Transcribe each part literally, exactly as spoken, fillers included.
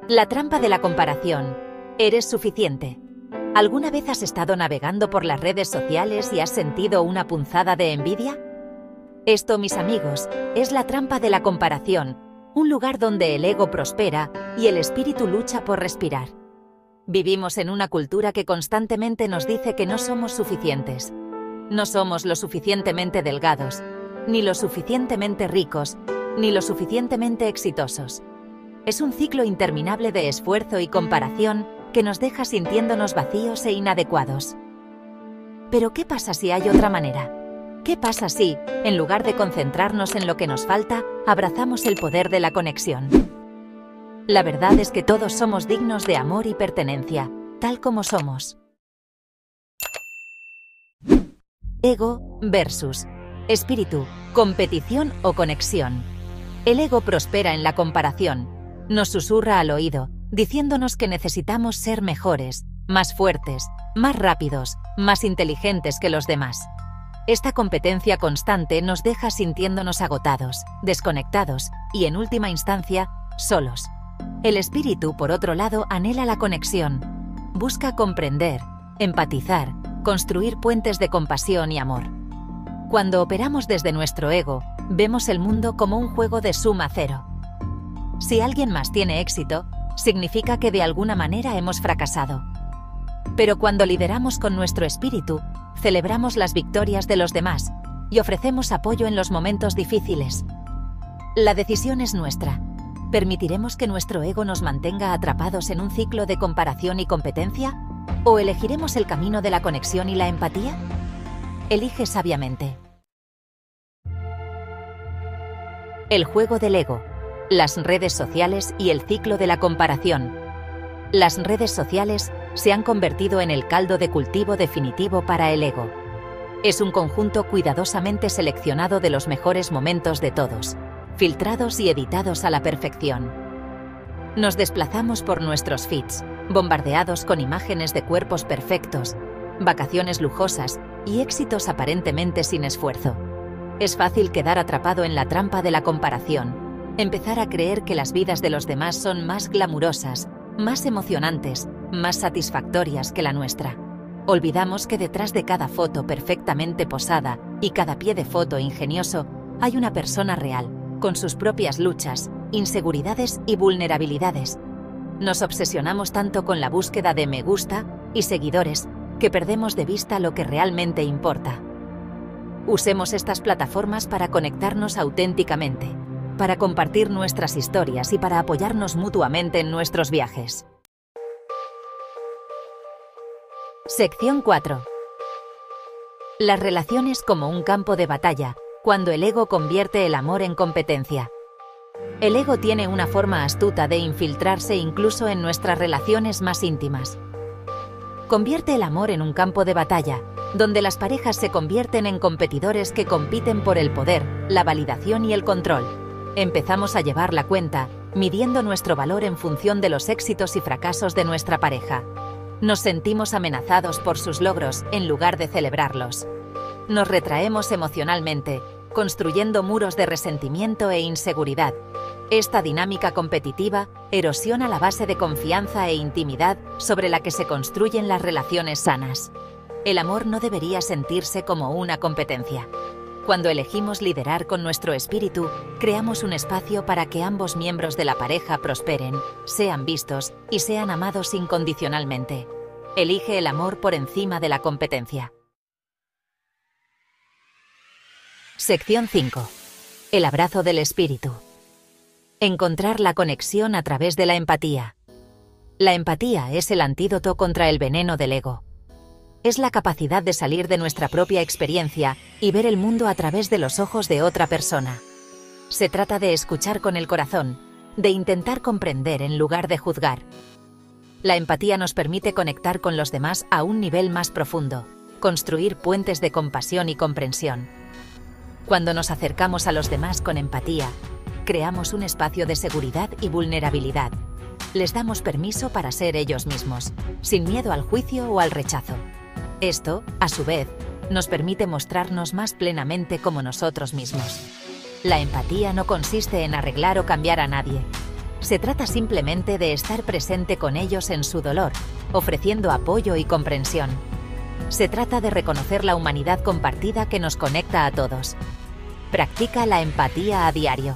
La trampa de la comparación. ¿Eres suficiente? ¿Alguna vez has estado navegando por las redes sociales y has sentido una punzada de envidia? Esto, mis amigos, es la trampa de la comparación, un lugar donde el ego prospera y el espíritu lucha por respirar. Vivimos en una cultura que constantemente nos dice que no somos suficientes. No somos lo suficientemente delgados, ni lo suficientemente ricos, ni lo suficientemente exitosos. Es un ciclo interminable de esfuerzo y comparación que nos deja sintiéndonos vacíos e inadecuados. Pero ¿qué pasa si hay otra manera? ¿Qué pasa si, en lugar de concentrarnos en lo que nos falta, abrazamos el poder de la conexión? La verdad es que todos somos dignos de amor y pertenencia, tal como somos. Ego versus espíritu, competición o conexión. El ego prospera en la comparación. Nos susurra al oído, diciéndonos que necesitamos ser mejores, más fuertes, más rápidos, más inteligentes que los demás. Esta competencia constante nos deja sintiéndonos agotados, desconectados y, en última instancia, solos. El espíritu, por otro lado, anhela la conexión. Busca comprender, empatizar, construir puentes de compasión y amor. Cuando operamos desde nuestro ego, vemos el mundo como un juego de suma cero. Si alguien más tiene éxito, significa que de alguna manera hemos fracasado. Pero cuando lideramos con nuestro espíritu, celebramos las victorias de los demás y ofrecemos apoyo en los momentos difíciles. La decisión es nuestra. ¿Permitiremos que nuestro ego nos mantenga atrapados en un ciclo de comparación y competencia? ¿O elegiremos el camino de la conexión y la empatía? Elige sabiamente. El juego del ego, las redes sociales y el ciclo de la comparación. Las redes sociales se han convertido en el caldo de cultivo definitivo para el ego. Es un conjunto cuidadosamente seleccionado de los mejores momentos de todos, filtrados y editados a la perfección. Nos desplazamos por nuestros feeds, bombardeados con imágenes de cuerpos perfectos, vacaciones lujosas y éxitos aparentemente sin esfuerzo. Es fácil quedar atrapado en la trampa de la comparación, empezar a creer que las vidas de los demás son más glamurosas, más emocionantes, más satisfactorias que la nuestra. Olvidamos que detrás de cada foto perfectamente posada y cada pie de foto ingenioso hay una persona real, con sus propias luchas, inseguridades y vulnerabilidades. Nos obsesionamos tanto con la búsqueda de me gusta y seguidores que perdemos de vista lo que realmente importa. Usemos estas plataformas para conectarnos auténticamente, para compartir nuestras historias y para apoyarnos mutuamente en nuestros viajes. Sección cuatro. Las relaciones como un campo de batalla, cuando el ego convierte el amor en competencia. El ego tiene una forma astuta de infiltrarse incluso en nuestras relaciones más íntimas. Convierte el amor en un campo de batalla, donde las parejas se convierten en competidores que compiten por el poder, la validación y el control. Empezamos a llevar la cuenta, midiendo nuestro valor en función de los éxitos y fracasos de nuestra pareja. Nos sentimos amenazados por sus logros en lugar de celebrarlos. Nos retraemos emocionalmente, construyendo muros de resentimiento e inseguridad. Esta dinámica competitiva erosiona la base de confianza e intimidad sobre la que se construyen las relaciones sanas. El amor no debería sentirse como una competencia. Cuando elegimos liderar con nuestro espíritu, creamos un espacio para que ambos miembros de la pareja prosperen, sean vistos y sean amados incondicionalmente. Elige el amor por encima de la competencia. Sección cinco. El abrazo del espíritu. Encontrar la conexión a través de la empatía. La empatía es el antídoto contra el veneno del ego. Es la capacidad de salir de nuestra propia experiencia y ver el mundo a través de los ojos de otra persona. Se trata de escuchar con el corazón, de intentar comprender en lugar de juzgar. La empatía nos permite conectar con los demás a un nivel más profundo, construir puentes de compasión y comprensión. Cuando nos acercamos a los demás con empatía, creamos un espacio de seguridad y vulnerabilidad. Les damos permiso para ser ellos mismos, sin miedo al juicio o al rechazo. Esto, a su vez, nos permite mostrarnos más plenamente como nosotros mismos. La empatía no consiste en arreglar o cambiar a nadie. Se trata simplemente de estar presente con ellos en su dolor, ofreciendo apoyo y comprensión. Se trata de reconocer la humanidad compartida que nos conecta a todos. Practica la empatía a diario.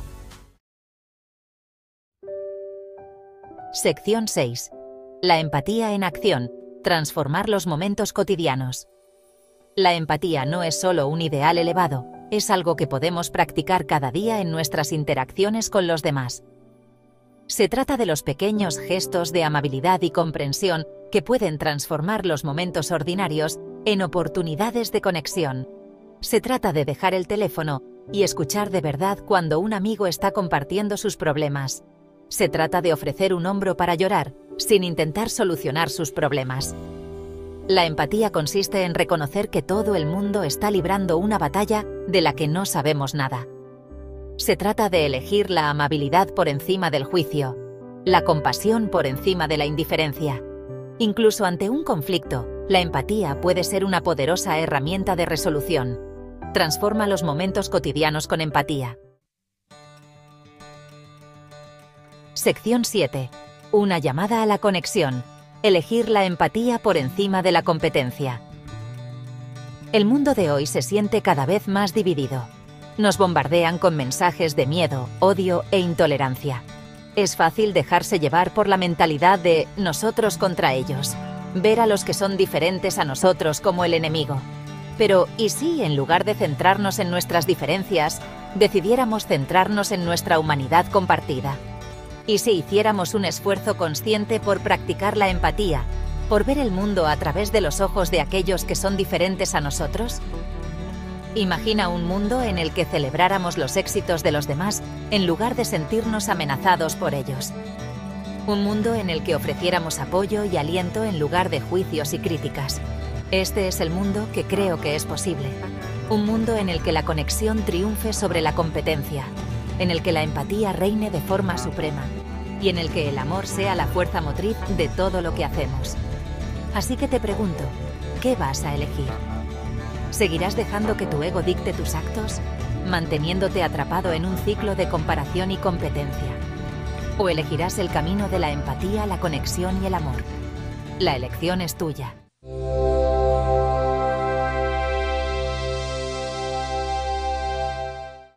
Sección seis. La empatía en acción. Transformar los momentos cotidianos. La empatía no es solo un ideal elevado, es algo que podemos practicar cada día en nuestras interacciones con los demás. Se trata de los pequeños gestos de amabilidad y comprensión que pueden transformar los momentos ordinarios en oportunidades de conexión. Se trata de dejar el teléfono y escuchar de verdad cuando un amigo está compartiendo sus problemas. Se trata de ofrecer un hombro para llorar, sin intentar solucionar sus problemas. La empatía consiste en reconocer que todo el mundo está librando una batalla de la que no sabemos nada. Se trata de elegir la amabilidad por encima del juicio, la compasión por encima de la indiferencia. Incluso ante un conflicto, la empatía puede ser una poderosa herramienta de resolución. Transforma los momentos cotidianos con empatía. Sección siete. Una llamada a la conexión. Elegir la empatía por encima de la competencia. El mundo de hoy se siente cada vez más dividido. Nos bombardean con mensajes de miedo, odio e intolerancia. Es fácil dejarse llevar por la mentalidad de nosotros contra ellos, ver a los que son diferentes a nosotros como el enemigo. Pero, ¿y si, en lugar de centrarnos en nuestras diferencias, decidiéramos centrarnos en nuestra humanidad compartida? ¿Y si hiciéramos un esfuerzo consciente por practicar la empatía, por ver el mundo a través de los ojos de aquellos que son diferentes a nosotros? Imagina un mundo en el que celebráramos los éxitos de los demás en lugar de sentirnos amenazados por ellos. Un mundo en el que ofreciéramos apoyo y aliento en lugar de juicios y críticas. Este es el mundo que creo que es posible. Un mundo en el que la conexión triunfe sobre la competencia, en el que la empatía reine de forma suprema y en el que el amor sea la fuerza motriz de todo lo que hacemos. Así que te pregunto, ¿qué vas a elegir? ¿Seguirás dejando que tu ego dicte tus actos, manteniéndote atrapado en un ciclo de comparación y competencia? ¿O elegirás el camino de la empatía, la conexión y el amor? La elección es tuya.